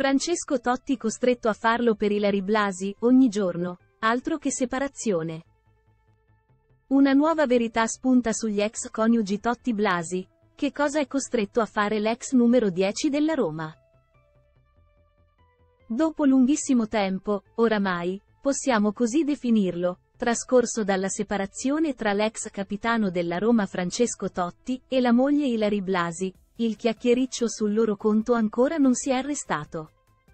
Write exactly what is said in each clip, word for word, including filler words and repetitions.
Francesco Totti costretto a farlo per Ilary Blasi, ogni giorno. Altro che separazione. Una nuova verità spunta sugli ex coniugi Totti-Blasi. Che cosa è costretto a fare l'ex numero dieci della Roma? Dopo lunghissimo tempo, oramai, possiamo così definirlo, trascorso dalla separazione tra l'ex capitano della Roma Francesco Totti e la moglie Ilary Blasi, il chiacchiericcio sul loro conto ancora non si è arrestato.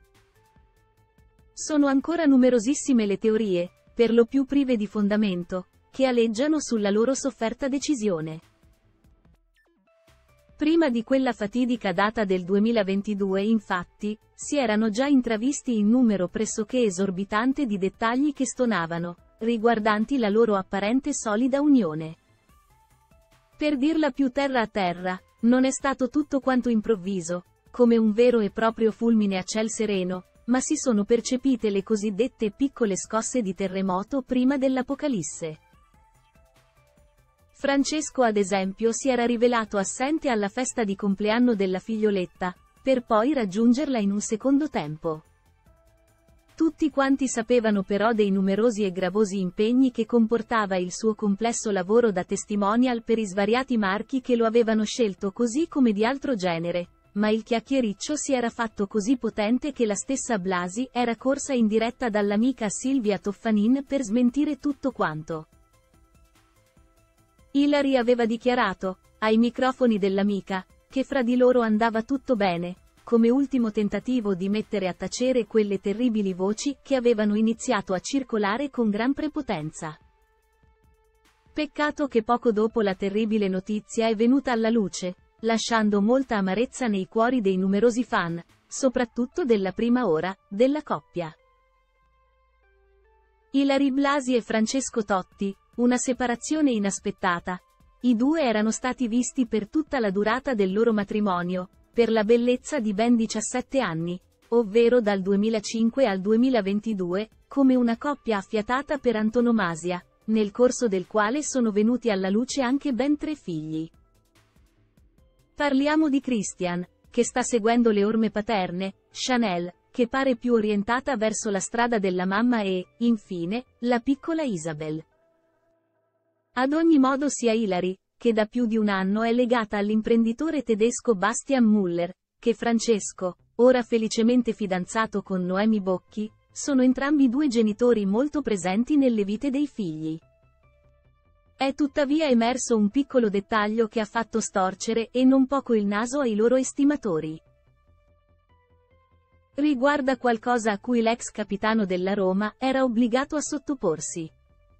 Sono ancora numerosissime le teorie, per lo più prive di fondamento, che aleggiano sulla loro sofferta decisione. Prima di quella fatidica data del duemilaventidue, infatti, si erano già intravisti in numero pressoché esorbitante di dettagli che stonavano, riguardanti la loro apparente solida unione. Per dirla più terra a terra, non è stato tutto quanto improvviso, come un vero e proprio fulmine a ciel sereno, ma si sono percepite le cosiddette piccole scosse di terremoto prima dell'apocalisse. Francesco ad esempio si era rivelato assente alla festa di compleanno della figlioletta, per poi raggiungerla in un secondo tempo. Tutti quanti sapevano però dei numerosi e gravosi impegni che comportava il suo complesso lavoro da testimonial per i svariati marchi che lo avevano scelto così come di altro genere, ma il chiacchiericcio si era fatto così potente che la stessa Blasi era corsa in diretta dall'amica Silvia Toffanin per smentire tutto quanto. Ilary aveva dichiarato, ai microfoni dell'amica, che fra di loro andava tutto bene, come ultimo tentativo di mettere a tacere quelle terribili voci che avevano iniziato a circolare con gran prepotenza. Peccato che poco dopo la terribile notizia è venuta alla luce, lasciando molta amarezza nei cuori dei numerosi fan, soprattutto della prima ora, della coppia. Ilary Blasi e Francesco Totti, una separazione inaspettata. I due erano stati visti per tutta la durata del loro matrimonio, per la bellezza di ben diciassette anni, ovvero dal duemilacinque al duemilaventidue, come una coppia affiatata per antonomasia, nel corso del quale sono venuti alla luce anche ben tre figli. Parliamo di Christian, che sta seguendo le orme paterne, Chanel, che pare più orientata verso la strada della mamma e, infine, la piccola Isabel. Ad ogni modo sia Ilary, che da più di un anno è legata all'imprenditore tedesco Bastian Müller, che Francesco, ora felicemente fidanzato con Noemi Bocchi, sono entrambi due genitori molto presenti nelle vite dei figli. È tuttavia emerso un piccolo dettaglio che ha fatto storcere e non poco il naso ai loro estimatori. Riguarda qualcosa a cui l'ex capitano della Roma era obbligato a sottoporsi.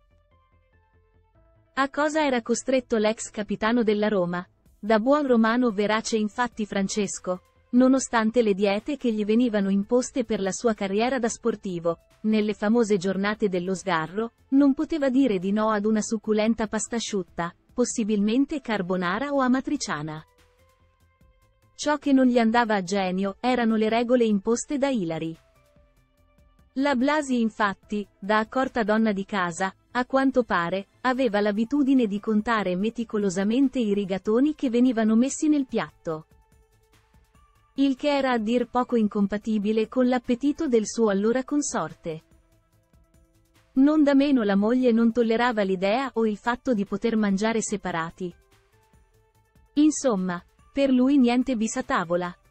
A cosa era costretto l'ex capitano della Roma? Da buon romano verace infatti Francesco, nonostante le diete che gli venivano imposte per la sua carriera da sportivo, nelle famose giornate dello sgarro, non poteva dire di no ad una succulenta pasta asciutta, possibilmente carbonara o amatriciana. Ciò che non gli andava a genio, erano le regole imposte da Ilary. La Blasi infatti, da accorta donna di casa, a quanto pare, aveva l'abitudine di contare meticolosamente i rigatoni che venivano messi nel piatto. Il che era a dir poco incompatibile con l'appetito del suo allora consorte. Non da meno la moglie non tollerava l'idea o il fatto di poter mangiare separati. Insomma, per lui niente bis a tavola.